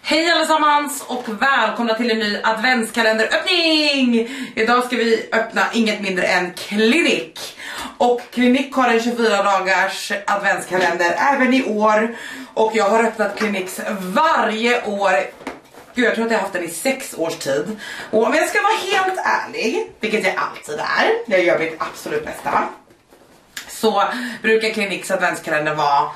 Hej allesammans och välkomna till en ny adventskalenderöppning! Idag ska vi öppna inget mindre än Clinique. Och Clinique har en 24 dagars adventskalender även i år. Och jag har öppnat Cliniques varje år. Gud, jag tror att jag har haft den i 6 års tid. Och om jag ska vara helt ärlig, vilket jag alltid är, jag gör mitt absolut bästa, så brukar Cliniques adventskalender vara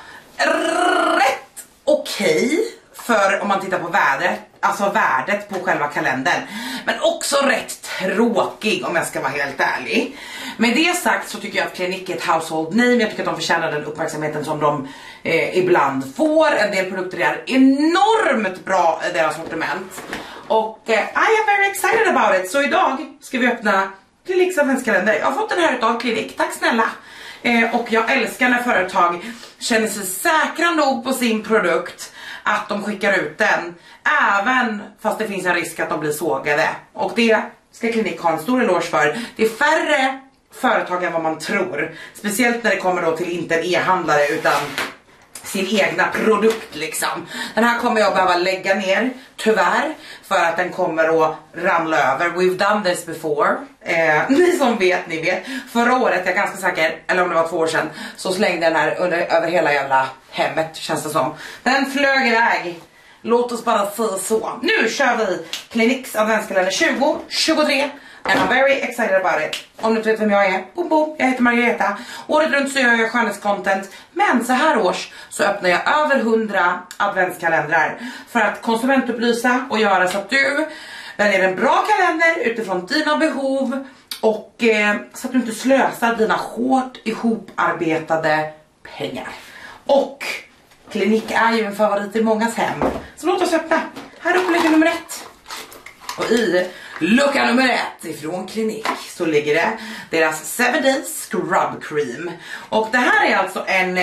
rätt okej. För om man tittar på vädret, alltså värdet på själva kalendern. Men också rätt tråkig om jag ska vara helt ärlig. Med det sagt så tycker jag att Clinique är ett household name. Jag tycker att de förtjänar den uppmärksamheten som de ibland får. En del produkter är enormt bra i deras sortiment. Och I am very excited about it. Så idag ska vi öppna Cliniques adventskalender. Jag har fått den här utav Clinique, tack snälla. Och jag älskar när företag känner sig säkra nog på sin produkt att de skickar ut den, även fast det finns en risk att de blir sågade. Och det ska Clinique ha en stor eloge för. Det är färre företag än vad man tror. Speciellt när det kommer då till inte en e-handlare utan sin egna produkt liksom. Den här kommer jag behöva lägga ner, tyvärr, för att den kommer att ramla över. We've done this before. Ni som vet, ni vet. Förra året, jag är ganska säker, eller om det var 2 år sedan, så slängde den här över hela jävla hemmet, känns det som. Den flög iväg. Låt oss bara säga så. Nu kör vi Cliniques adventskalender 2023. And I'm very excited about it. Om du inte vet vem jag är, boom boom, jag heter Margareta. Året runt så gör jag skönhetscontent. Men så här års så öppnar jag över 100 adventskalendrar. För att konsumentupplysa och göra så att du väljer en bra kalender utifrån dina behov. Och så att du inte slösar dina hårt ihoparbetade pengar. Och Clinique är ju en favorit i mångas hem. Så låt oss öppna. Här uppe ligger nummer 1. Och i lucka nummer 1 ifrån Clinique så ligger det deras 7 Days Scrub Cream. Och det här är alltså en...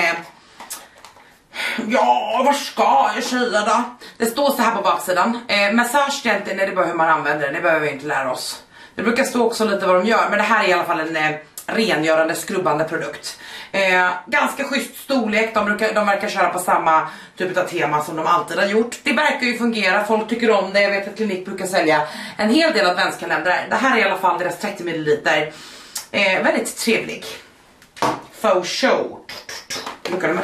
Ja, vad ska jag säga då? Det står så här på baksidan. Massage egentligen är det bara hur man använder den. Det behöver vi inte lära oss. Det brukar stå också lite vad de gör. Men det här är i alla fall en rengörande, skrubbande produkt. Ganska schysst storlek. De verkar köra på samma typ av tema som de alltid har gjort. Det verkar ju fungera, folk tycker om det. Jag vet att Clinique brukar sälja en hel del adventskalendrar. Det här är i alla fall deras 30 ml. Väldigt trevlig. Faux show. Look at them.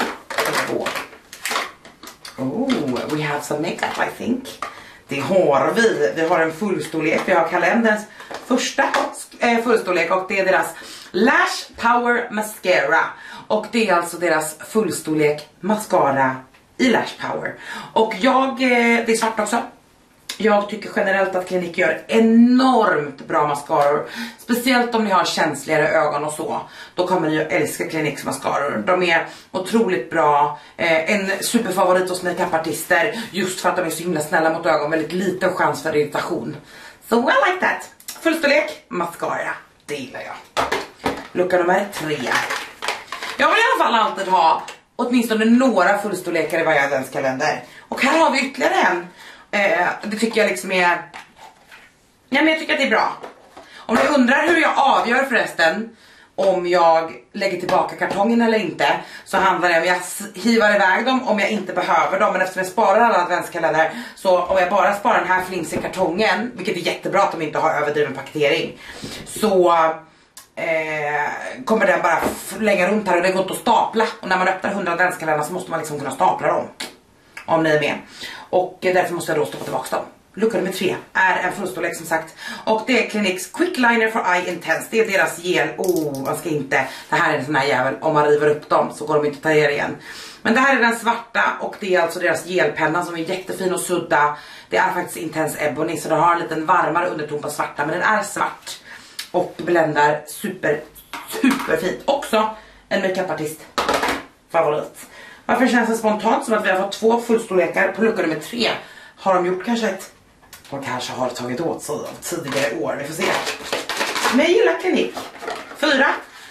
Oh, we have some makeup I think. Det har vi. Vi har en fullstorlek. Vi har kalenderns första fullstorlek och det är deras Lash Power Mascara. Och det är alltså deras fullstorlek mascara i Lash Power. Och det är svart också. Jag tycker generellt att Clinique gör enormt bra mascaror. Speciellt om ni har känsligare ögon och så. Då kommer ni att älska Cliniques mascaror. De är otroligt bra. En superfavorit hos makeupartister. Just för att de är så himla snälla mot ögon. Väldigt liten chans för irritation. So I like that. Fullstorlek mascara. Det gillar jag. Lucka nummer 3. Jag vill i alla fall alltid ha åtminstone några fullstorlekar i varje adventskalender. Och här har vi ytterligare en. Det tycker jag liksom är... Ja, men jag tycker att det är bra. Om ni undrar hur jag avgör förresten om jag lägger tillbaka kartongen eller inte, så handlar det om jag hivar iväg dem om jag inte behöver dem. Men eftersom jag sparar alla adventskalendrar, så om jag bara sparar den här flimsiga kartongen, vilket är jättebra att de inte har överdriven paketering, så kommer den bara länga runt här och det går inte att stapla. Och när man öppnar 100 adventskalendrar så måste man liksom kunna stapla dem, om ni är med. Och därför måste jag då stoppa tillbaka dem. Lucka nummer 3 är en fullstorlek som sagt. Och det är Cliniques Quick Liner for Eye Intense. Det är deras gel. Man ska inte. Det här är en sån här jävel. Om man river upp dem så går de inte att ta ner igen. Men det här är den svarta. Och det är alltså deras gelpenna som är jättefin och sudda. Det är faktiskt Intense Ebony. Så det har en liten varmare underton på svarta. Men den är svart. Och bländar super fint. Också en makeupartist favorit. Varför känns det spontant som att vi har fått 2 fullstorlekar på lucka nummer 3? Har de gjort kanske de kanske har tagit åt sig av tidigare år. Vi får se. Men jag gillar Clinique. 4.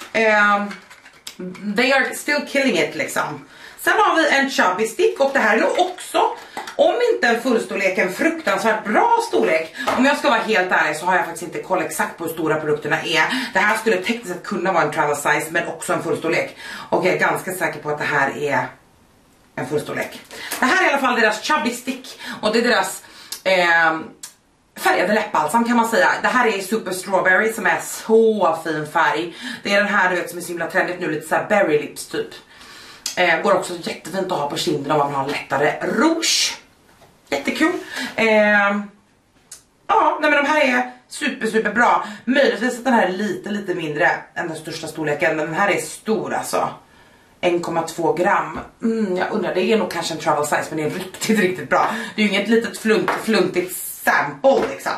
They are still killing it liksom. Sen har vi en chubby stick. Och det här är nog också, om inte en fullstorlek, en fruktansvärt bra storlek. Om jag ska vara helt ärlig så har jag faktiskt inte koll exakt på hur stora produkterna är. Det här skulle tekniskt sett kunna vara en travel size, men också en fullstorlek. Och jag är ganska säker på att det här är en fullstorlek. Det här är i alla fall deras Chubby Stick och det är deras färgade läppbalsam kan man säga. Det här är Super Strawberry som är så fin färg. Det är den här du vet som är så himla trendigt nu, lite så här berry lips typ. Går också jättefint att ha på kinden om man har lättare rouge. Jättekul. Ja, nej men de här är super bra. Möjligtvis att den här är lite mindre än den största storleken, men den här är stor alltså. 1,2 gram. Jag undrar, det är nog kanske en travel size, men det är riktigt bra. Det är ju inget litet fluntigt sample liksom.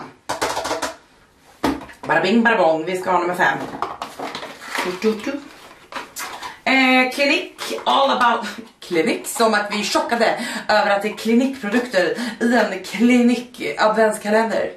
Bara bing bara bong, vi ska ha nummer 5. Clinique all about Clinique, som att vi är chockade över att det är Clinique-produkter i en Clinique adventskalender.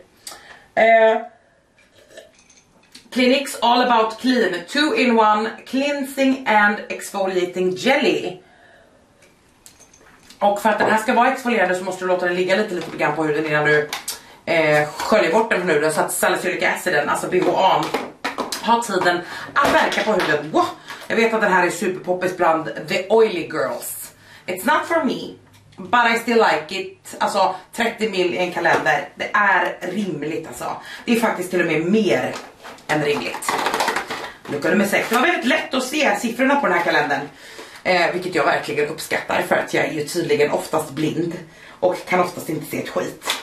Clinique's All About Clean 2-in-1 Cleansing and Exfoliating Jelly. Och för att den här ska vara exfolierande så måste du låta den ligga lite grann på huden innan du sköljer bort den från huden, så att salicylic aciden, alltså BHA, har tiden att verka på huden. Wow. Jag vet att den här är superpoppis bland the oily girls. It's not for me, but I still like it. Alltså 30 ml i en kalender, det är rimligt alltså. Det är faktiskt till och med mer än rimligt. Lucka nummer 6. Det var väldigt lätt att se siffrorna på den här kalendern. Vilket jag verkligen uppskattar, för att jag är ju tydligen oftast blind och kan oftast inte se ett skit.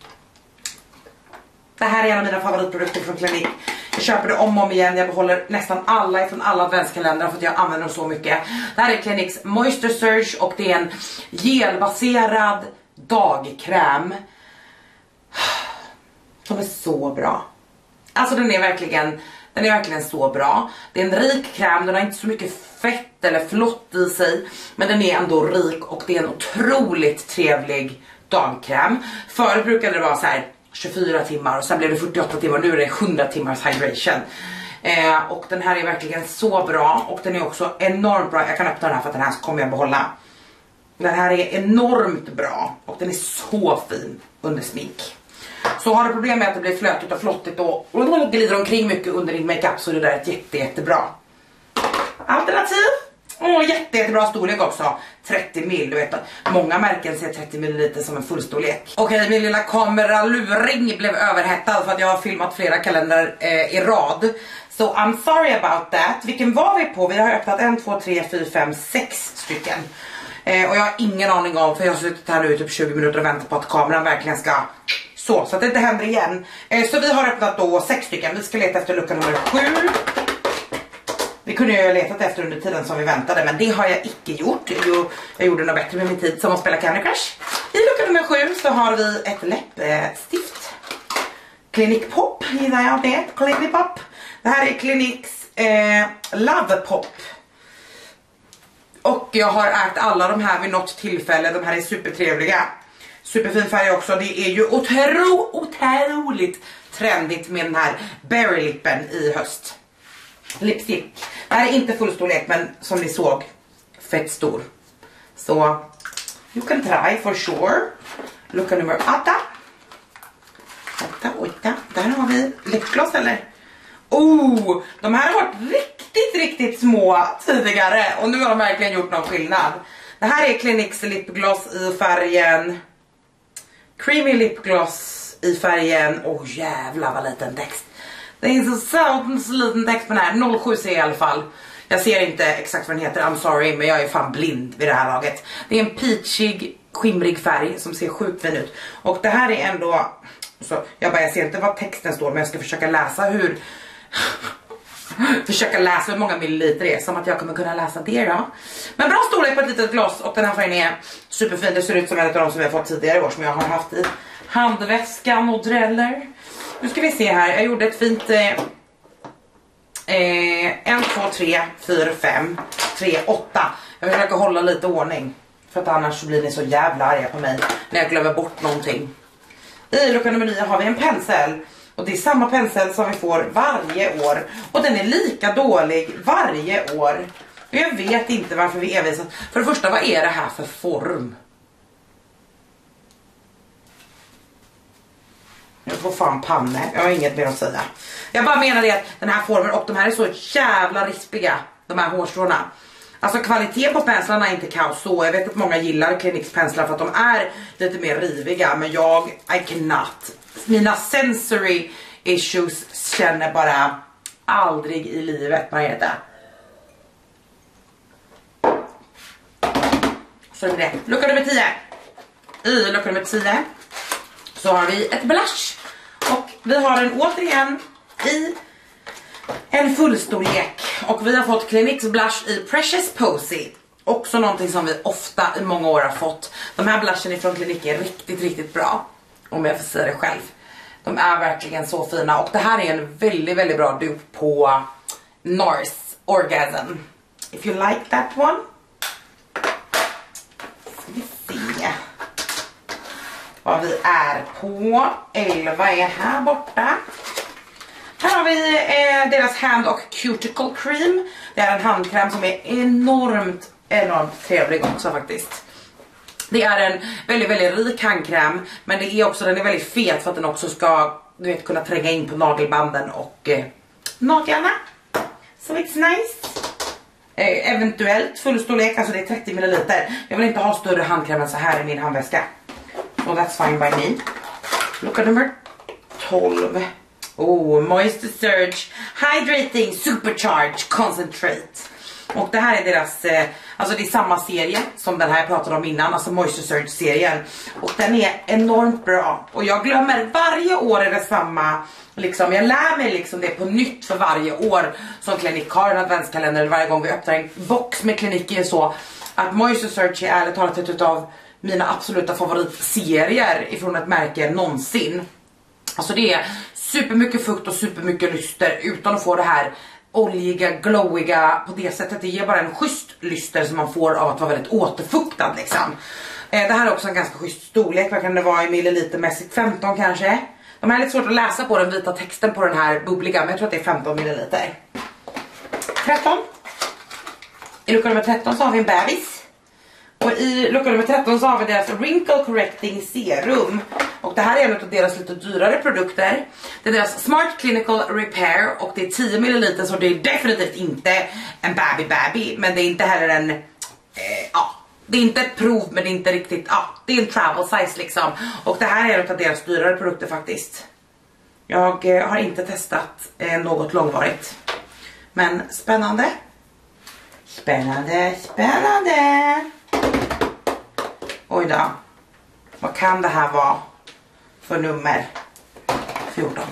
Det här är en av mina favoritprodukter från Clinique. Jag köper det om och om igen. Jag behåller nästan alla från alla adventskalendrar för att jag använder dem så mycket. Det här är Cliniques Moisture Surge och det är en gelbaserad dagkräm som är så bra. Alltså den är verkligen så bra. Det är en rik kräm, den har inte så mycket fett eller flott i sig, men den är ändå rik och det är en otroligt trevlig dagkräm. Förut brukade det vara så här 24 timmar och sen blev det 48 timmar, nu är det 100 timmars hydration. Och den här är verkligen så bra och den är också enormt bra. Jag kan öppna den här för att den här kommer jag behålla. Den här är enormt bra och den är så fin under smink. Så har du problem med att det blir flötigt och flottigt och glider omkring mycket under din makeup, så är det där ett jättebra alternativ. Jättebra storlek också. 30 ml, du vet. Många märken ser 30 ml som en fullstorlek. Okej, min lilla kameraluring blev överhettad för att jag har filmat flera kalendrar i rad. So I'm sorry about that. Vilken var vi på? Vi har öppnat 1, 2, 3, 4, 5, 6 stycken. Och jag har ingen aning om, för jag har suttit här nu i typ 20 minuter och väntat på att kameran verkligen ska så att det inte händer igen. Så vi har öppnat då 6 stycken. Vi ska leta efter lucka nummer 7. Det kunde jag ju ha letat efter under tiden som vi väntade, men det har jag icke gjort. Jag gjorde något bättre med min tid som att spela Candy Crush. I lucka nummer 7 så har vi ett läppstift. Clinique Pop, gillar jag det. Clinique Pop. Det här är Cliniques Love Pop. Och jag har ägt alla de här vid något tillfälle. De här är supertrevliga. Superfin färg också. Det är ju otroligt trendigt med den här berry lippen i höst. Lipstick. Det här är inte fullstorlek, men som ni såg, fett stor. Så you can try for sure. Lucka nummer 8. Där har vi lipgloss eller? De här har varit riktigt små tidigare och nu har de verkligen gjort någon skillnad. Det här är Cliniques lipgloss i färgen Creamy Lipgloss i färgen. Jävlar vad liten text. Det är så liten text på den här. 07 ser jag i alla fall. Jag ser inte exakt vad den heter, I'm sorry, men jag är fan blind vid det här laget. Det är en peachig, skimrig färg som ser sjukt fin ut. Och det här är ändå så, jag ser inte vad texten står, men jag ska försöka läsa hur hur många milliliter det är, som att jag kommer kunna läsa det då. Men bra storlek på ett litet glas och den här färgen är superfin. Det ser ut som en av de som jag fått tidigare i år som jag har haft i handväskan och dräller. Nu ska vi se här, jag gjorde ett fint 1, 2, 3, 4, 5, 3, 8. Jag försöker hålla lite ordning, för att annars så blir ni så jävla arga på mig när jag glömmer bort någonting. I lucka nummer 9 har vi en pensel. Och det är samma pensel som vi får varje år. Och den är lika dålig varje år. Och jag vet inte varför vi envisas. För det första, vad är det här för form? Jag får fan panne. Jag har inget mer att säga. Jag bara menar det att den här formen och de här är så jävla rispiga. De här hårstråna. Alltså kvaliteten på penslarna är inte kaos så. Jag vet att många gillar Cliniques penslar för att de är lite mer riviga. Men I cannot. Mina sensory issues känner bara aldrig i livet, Margareta. Så är det. Lucka nummer 10. I lucka nummer 10 så har vi ett blush. Och vi har den återigen i en fullstorlek. Och vi har fått Cliniques blush i Precious Posy. Också någonting som vi ofta i många år har fått. De här blushen ifrån Clinique är riktigt bra. Om jag får säga det själv. De är verkligen så fina. Och det här är en väldigt bra dupe på NARS Orgasm. If you like that one. Ska vi se vad vi är på. 11 är här borta. Här har vi deras hand- och cuticle cream. Det är en handkräm som är enormt trevlig också faktiskt. Det är en väldigt rik handkräm. Men den är väldigt fet för att den också ska kunna tränga in på nagelbanden och naglarna. So it's nice. Eventuellt fullstorlek, alltså det är 30 ml. Jag vill inte ha större handkräm än så här i min handväska. So that's fine by me. Look at number 12. Oh, Moisture Surge Hydrating Supercharge Concentrate. Och det här är deras, alltså det är samma serie som den här jag pratade om innan, alltså Moisture Surge-serien. Och den är enormt bra. Och jag glömmer, varje år är det samma, liksom, jag lär mig liksom det på nytt för varje år som Clinique har en adventskalender. Varje gång vi öppnar en box med Clinique är så att Moisture Surge är ärligt talat ett av mina absoluta favoritserier ifrån ett märke någonsin. Alltså det är supermycket fukt och supermycket lyster utan att få det här oljiga, glowiga på det sättet. Det ger bara en schysst lyster som man får av att vara väldigt återfuktad liksom. Det här är också en ganska schysst storlek. Vad kan det vara i millilitermässigt? 15 kanske. De här är lite svårt att läsa på den vita texten på den här bubbliga, men jag tror att det är 15 milliliter. 13. I lucka nummer 13 så har vi en bebis. Och i lucka nummer 13 så har vi deras Wrinkle Correcting Serum. Och det här är en av deras lite dyrare produkter. Det är deras Smart Clinical Repair. Och det är 10 ml, så det är definitivt inte en baby. Men det är inte heller en... det är inte ett prov, men det är inte riktigt... det är en travel size liksom. Och det här är en av deras dyrare produkter faktiskt. Jag har inte testat något långvarigt. Men spännande. Spännande. Oj då. Vad kan det här vara för nummer 14?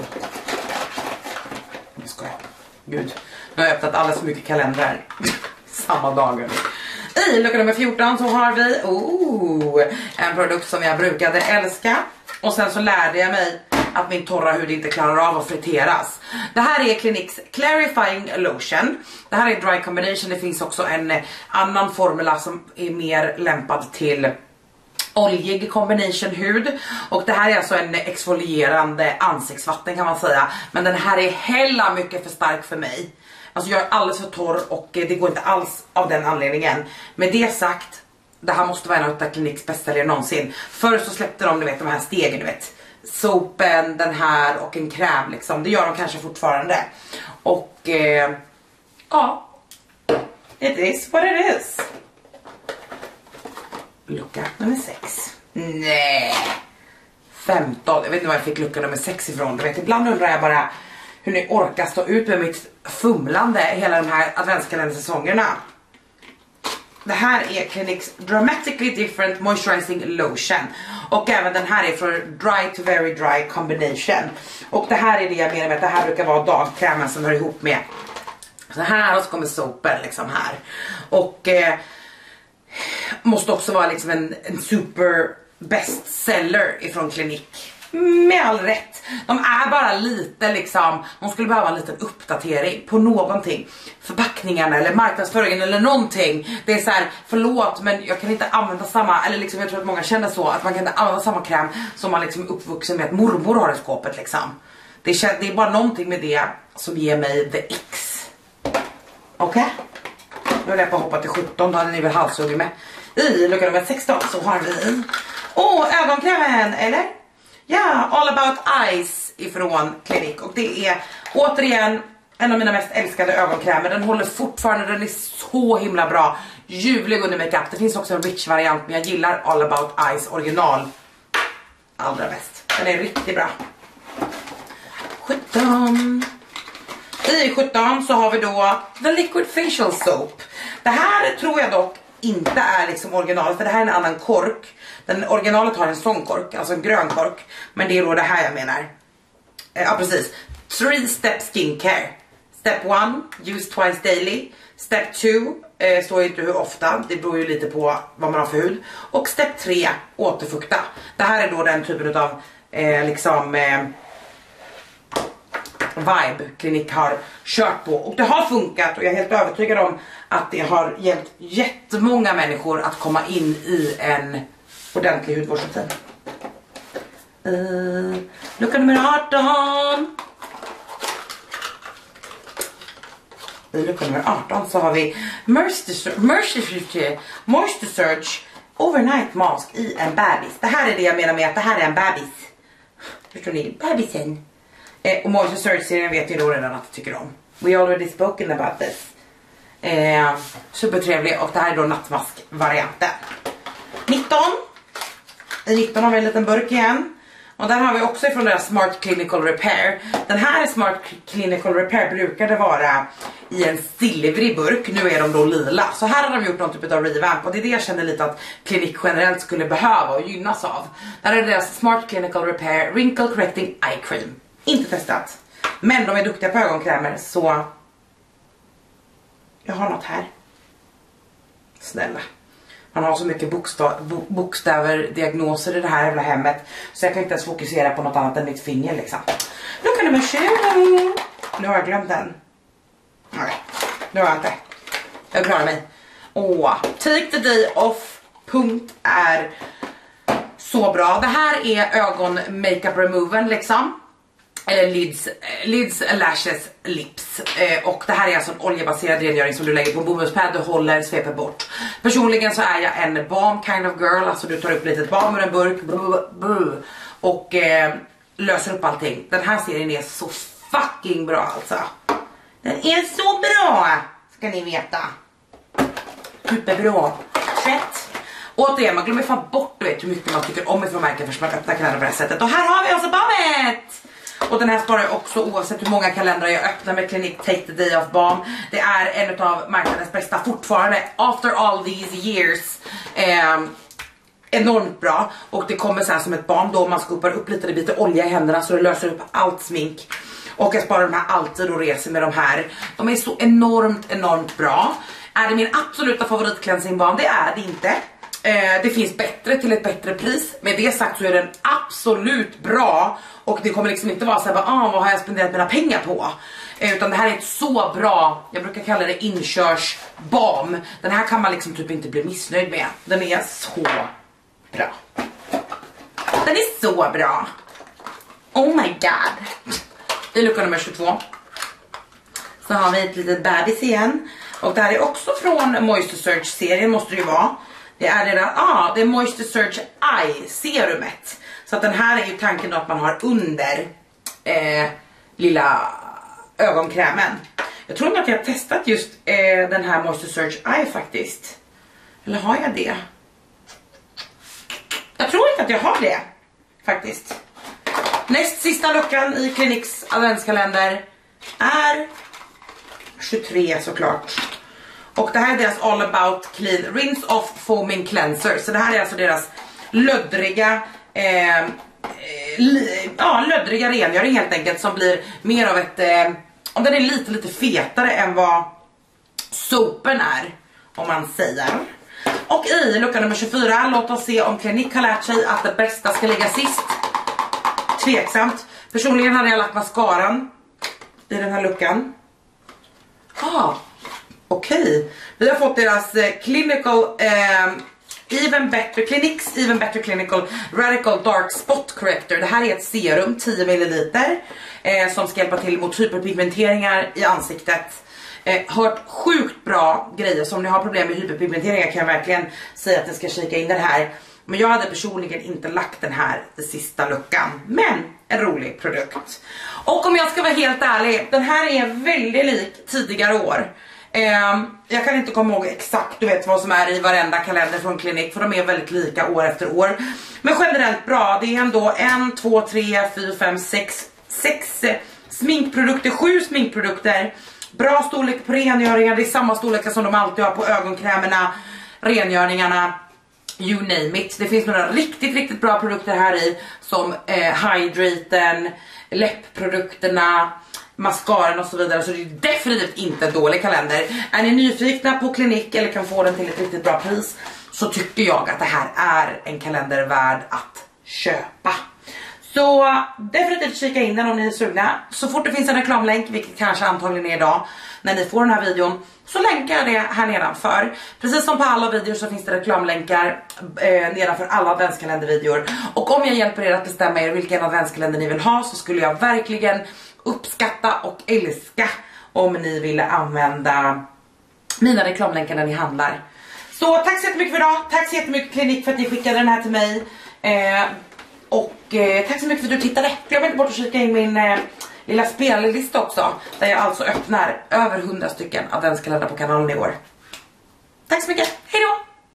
Jag skojar. Gud. Nu har jag öppnat alldeles för mycket kalendrar samma dagar. I lucka nummer 14 så har vi en produkt som jag brukade älska. Och sen så lärde jag mig att min torra hud inte klarar av att friteras. Det här är Cliniques Clarifying Lotion. Det här är dry combination. Det finns också en annan formula som är mer lämpad till oljig combination hud. Och det här är alltså en exfolierande ansiktsvatten kan man säga. Men den här är hella mycket för stark för mig. Alltså jag är alldeles för torr och det går inte alls av den anledningen. Med det sagt, det här måste vara en av Cliniques bästsäljare någonsin. Förr så släppte de, de här stegen, sopen, den här och en kräm liksom. Det gör de kanske fortfarande. Och it is what it is. Lucka nummer 6. Nej. 15. Jag vet inte var jag fick lucka nummer 6 ifrån. Du vet, ibland undrar jag bara hur ni orkar stå ut med mitt fumlande hela de här adventskalendersäsongerna. Det här är Cliniques Dramatically Different Moisturizing Lotion. Och även den här är för Dry to Very Dry Combination. Och det här är det jag menar med att det här brukar vara dagkrämen som hör ihop med så här, och så kommer sopen liksom här. Och måste också vara liksom en super bestseller ifrån Clinique. Med all rätt. De är bara lite liksom, de skulle behöva en liten uppdatering på någonting. Förpackningarna eller marknadsföringen eller någonting. Det är så här, förlåt men jag kan inte använda samma, eller liksom jag tror att många känner så, att man kan inte använda samma kräm som man liksom är uppvuxen med att mormor har i skåpet liksom. Det är bara någonting med det som ger mig the X. Okej? Nu är jag på att hoppa till 17, då hade ni väl halshugg med. I lucka nummer 16 så har vi ögonkrämen, eller? Ja, All About Eyes ifrån Clinique. Och det är återigen en av mina mest älskade ögonkrämer. Den håller fortfarande, den är så himla bra. Ljuvlig under makeup. Det finns också en rich variant, men jag gillar All About Eyes original allra bäst. Den är riktigt bra. 17. I 17 så har vi då The Liquid Facial Soap. Det här tror jag dock inte är liksom original, för det här är en annan kork. Den originalet har en sån kork, alltså en grön kork. Men det är då det här jag menar. Ja, precis. 3-step skincare. Step 1, use twice daily. Step 2, står inte hur ofta. Det beror ju lite på vad man har för hud. Och step 3, återfukta. Det här är då den typen av vibe Clinique har kört på. Och det har funkat, och jag är helt övertygad om att det har hjälpt jättemånga människor att komma in i en ordentlig hudvårdsrutin. Lucka nummer 18. I lucka nummer 18 så har vi Moisture Surge Overnight Mask i en bebis. Det här är det jag menar med att det här är en bebis. Förstår ni? Bebisen. Och Moisture Surge-serien vet jag då redan att jag tycker om. We already spoken about this. Supertrevlig, och det här är då nattmask-varianten. 19. I 19 har vi en liten burk igen. Och där har vi också ifrån deras Smart Clinical Repair. Den här Smart Clinical Repair brukade vara i en silvrig burk. Nu är de då lila. Så här har de gjort någon typ av revamp. Och det är det jag kände lite att Clinique generellt skulle behöva och gynnas av. Där är deras Smart Clinical Repair Wrinkle Correcting Eye Cream. Inte testat. Men de är duktiga på ögonkrämer, så jag har något här. Snälla. Man har så mycket bokstäver, diagnoser i det här jävla hemmet, så jag kan inte ens fokusera på något annat än mitt finger liksom. Lucka nummer 20. Nu har jag glömt den. Nej, nu har jag inte. Jag klarar mig. Take the day off. Punkt är så bra. Det här är ögon makeup removen liksom. Eller lids, lashes, lips. Och det här är alltså en oljebaserad rengöring som du lägger på en bomullspad och håller, sveper bort. Personligen så är jag en balm kind of girl. Alltså du tar upp lite balm ur en burk och löser upp allting. Den här serien är så fucking bra alltså. Den är så bra, ska ni veta. Superbra. Fett. Återigen, man glömmer fan bort hur mycket man tycker om ifrån märken först man öppnar kalendern på det här sättet. Och här har vi alltså balmet! Och den här sparar jag också oavsett hur många kalendrar jag öppnar med Clinique Take the Day Off Balm. Det är en av marknadens bästa fortfarande. After all these years. Enormt bra. Och det kommer så här som ett balm då man skopar upp lite, det biter olja i händerna så det löser upp allt smink. Och jag sparar de här alltid och reser med de här. De är så enormt bra. Är det min absoluta favorit cleansing balm? Det är det inte. Det finns bättre till ett bättre pris. Med det sagt så är den absolut bra. Och det kommer liksom inte vara så här, vad har jag spenderat mina pengar på? Utan det här är ett så bra, jag brukar kalla det inkörsbalm. Den här kan man liksom typ inte bli missnöjd med. Den är så bra. Den är så bra. Oh my god. I lucka nummer 22 så har vi ett litet bebis igen. Och det här är också från Moisture Surge-serien måste det ju vara. Det är det är Moisture Surge Eye serumet. Så att den här är ju tanken då att man har under lilla ögonkrämen. Jag tror inte att jag har testat just den här Moisture Surge Eye faktiskt. Eller har jag det? Jag tror inte att jag har det faktiskt. Näst sista luckan i Cliniques adventskalender är 23 såklart. Och det här är deras All About Clean Rinse Off Foaming Cleanser. Så det här är alltså deras löddriga löddriga rengöring helt enkelt, som blir mer av ett om den är lite fetare än vad sopen är, om man säger. Och i lucka nummer 24, låt oss se om Clinique har lärt sig att det bästa ska ligga sist. Tveksamt. Personligen hade jag lagt mascaran i den här luckan. Okej. Vi har fått deras Cliniques Even Better Clinical Radical Dark Spot Corrector. Det här är ett serum, 10 ml, som ska hjälpa till mot hyperpigmenteringar i ansiktet. Hört sjukt bra grejer. Så om ni har problem med hyperpigmenteringar kan jag verkligen säga att ni ska kika in den här. Men jag hade personligen inte lagt den här i sista luckan. Men en rolig produkt. Och om jag ska vara helt ärlig, den här är väldigt lik tidigare år. Jag kan inte komma ihåg exakt, du vet, vad som är i varenda kalender från Clinique, för de är väldigt lika år efter år. Men generellt bra, det är ändå 1, 2, 3, 4, 5, 6 sminkprodukter, 7 sminkprodukter. Bra storlek på rengöringar, det är samma storlek som de alltid har på ögonkrämerna, rengöringarna, you name it. Det finns några riktigt bra produkter här i, som hydraten, läppprodukterna, mascaran och så vidare. Så det är definitivt inte en dålig kalender. Är ni nyfikna på Clinique eller kan få den till ett riktigt bra pris, så tycker jag att det här är en kalender värd att köpa. Så definitivt kika in den om ni är sugna. Så fort det finns en reklamlänk, vilket kanske antagligen är idag när ni får den här videon, så länkar jag det här nedanför. Precis som på alla videor så finns det reklamlänkar nedanför alla adventskalendervideor. Och om jag hjälper er att bestämma er vilken adventskalender ni vill ha, så skulle jag verkligen uppskatta och älska om ni ville använda mina reklamlänkar när ni handlar. Så tack så jättemycket för idag. Tack så jättemycket Clinique för att ni skickade den här till mig. Tack så mycket för att du tittade. Glöm inte bort att kika in min lilla spellista också, där jag alltså öppnar över 100 stycken adventskalendrar på kanalen i år. Tack så mycket, hej då!